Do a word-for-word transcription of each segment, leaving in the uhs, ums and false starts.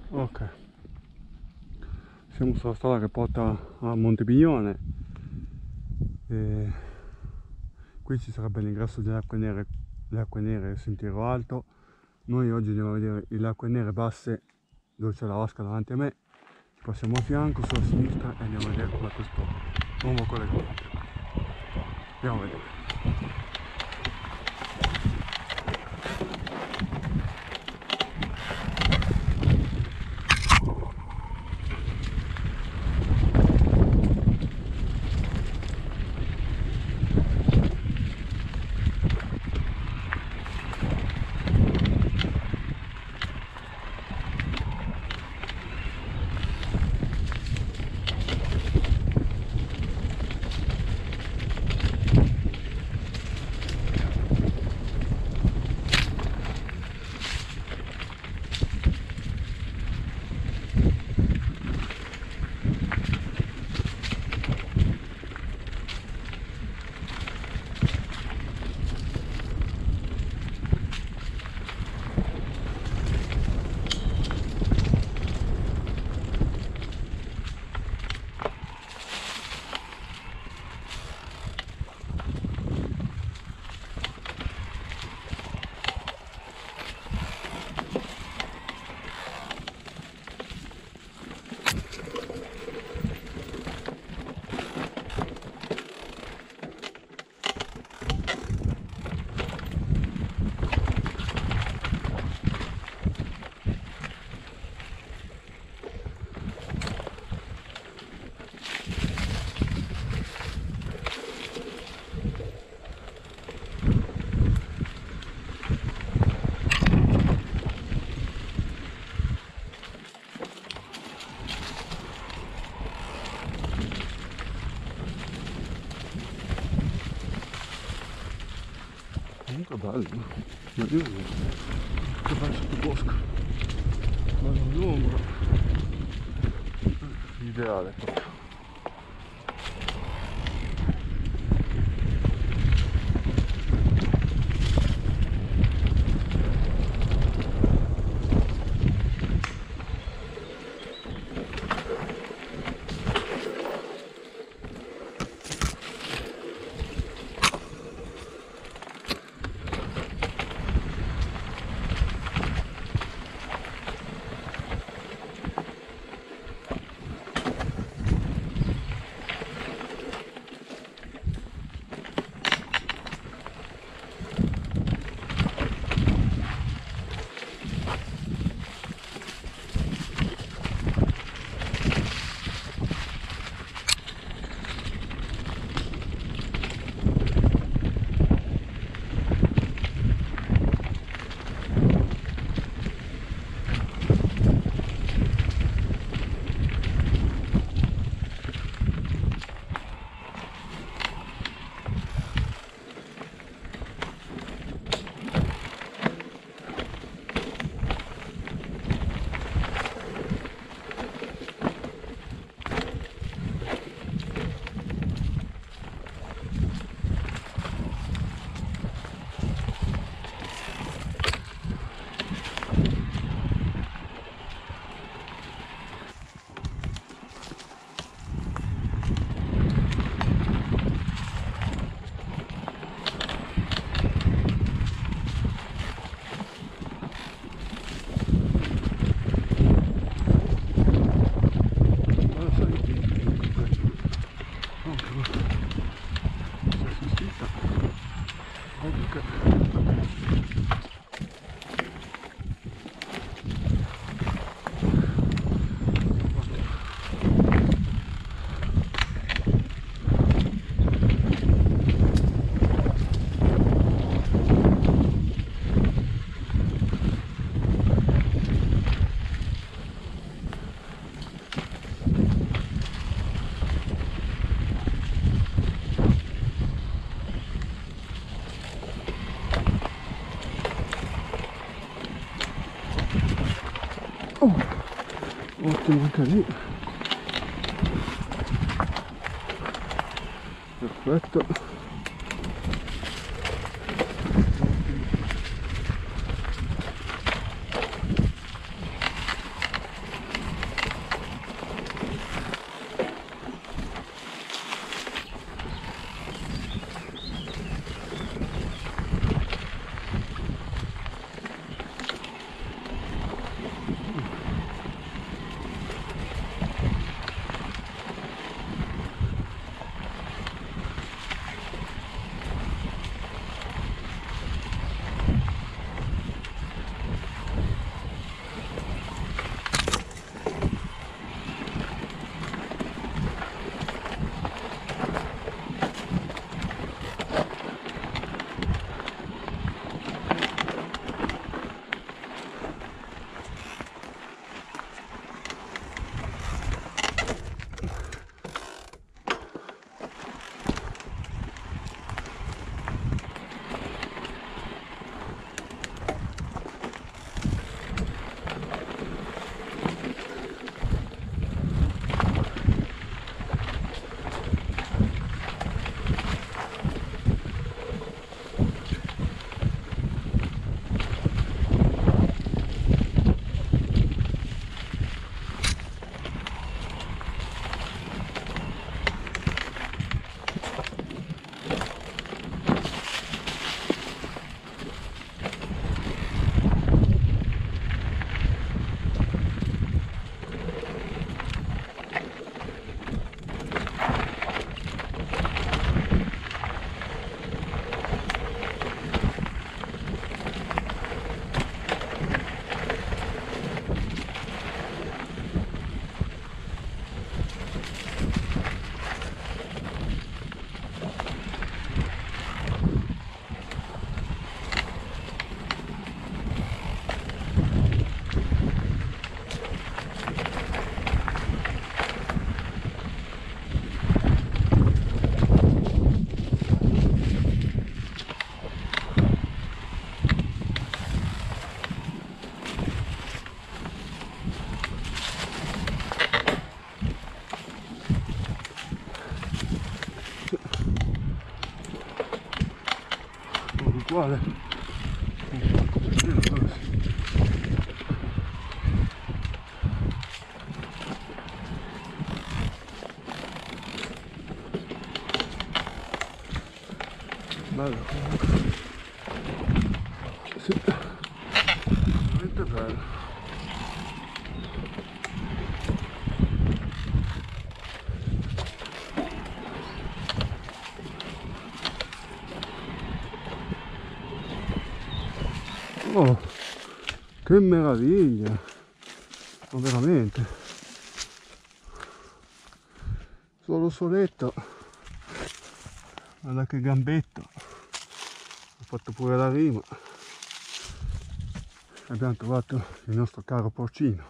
Ok, siamo sulla strada che porta a Montepiglione e qui ci sarebbe l'ingresso delle acque nere, le acque nere e Sentiero Alto. Noi oggi andiamo a vedere le acque nere basse dove c'è la vasca davanti a me, passiamo a fianco sulla sinistra e andiamo a vedere come questo nuovo collegamento. Andiamo a vedere. Comunque bello, ma io che bello sotto bosco, bello all'ombra, ideale proprio. Oh, ottimo anche lì, perfetto. uguale un pacco piccino così. Bello comunque, sì, veramente bello. Oh, che meraviglia, ma veramente, solo soletto, guarda che gambetto, ho fatto pure la rima, abbiamo trovato il nostro caro porcino.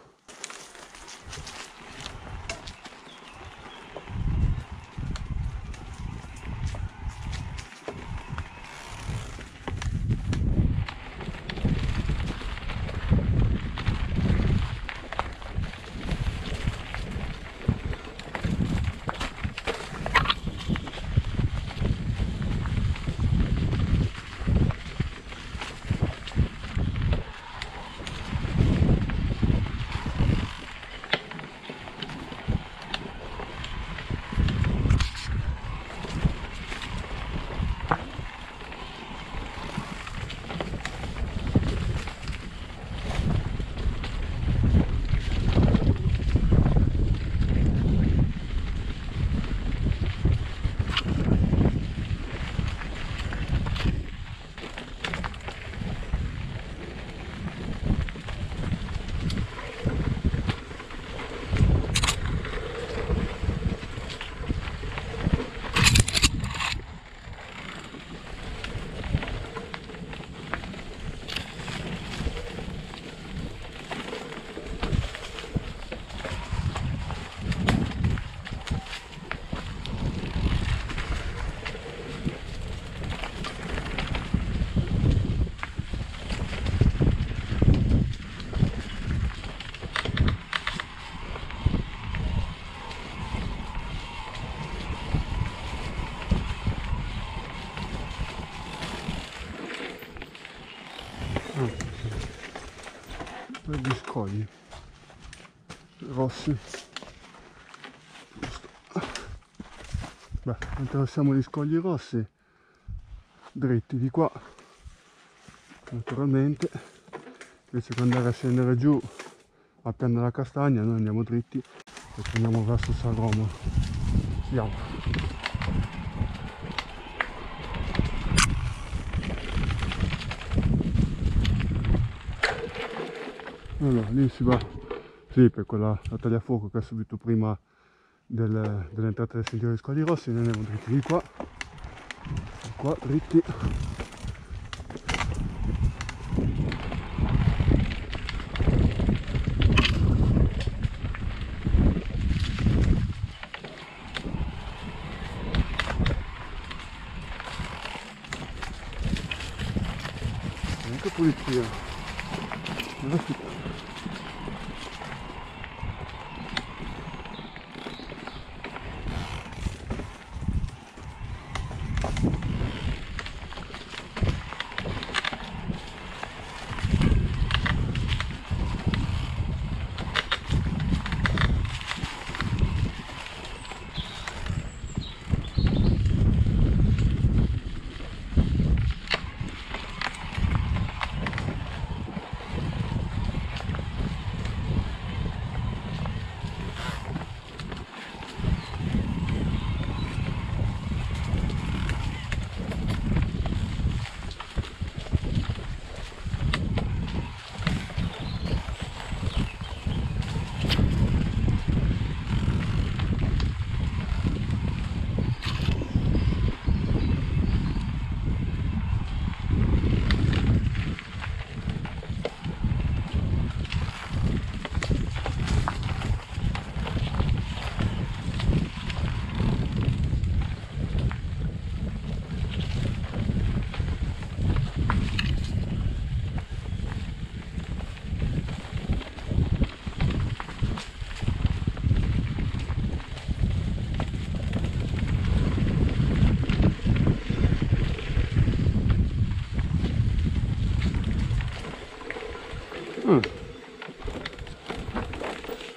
Per gli scogli rossi. Beh, attraversiamo gli scogli rossi dritti di qua, naturalmente. Invece che andare a scendere giù a Pian della Castagna, noi andiamo dritti e torniamo verso San Romolo. Andiamo. Allora, lì si va, sì, per quella la tagliafuoco che ha subito prima del, dell'entrata del sentiero dei Scogli Rossi. Noi andiamo dritti di qua, di qua, dritti. Anche pulizia.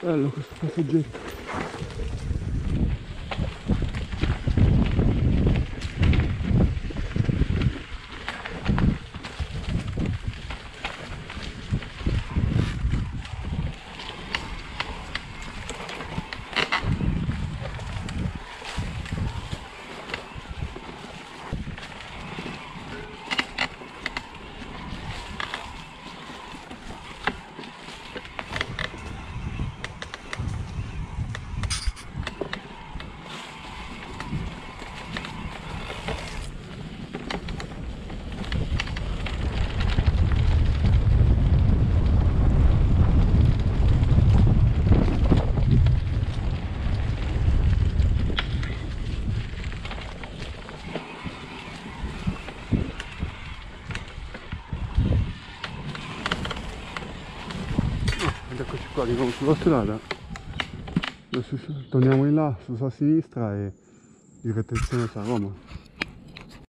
Bello questo passaggetto. Ed eccoci qua di nuovo sulla strada. Adesso torniamo in là, su a sinistra e direzione San Roma.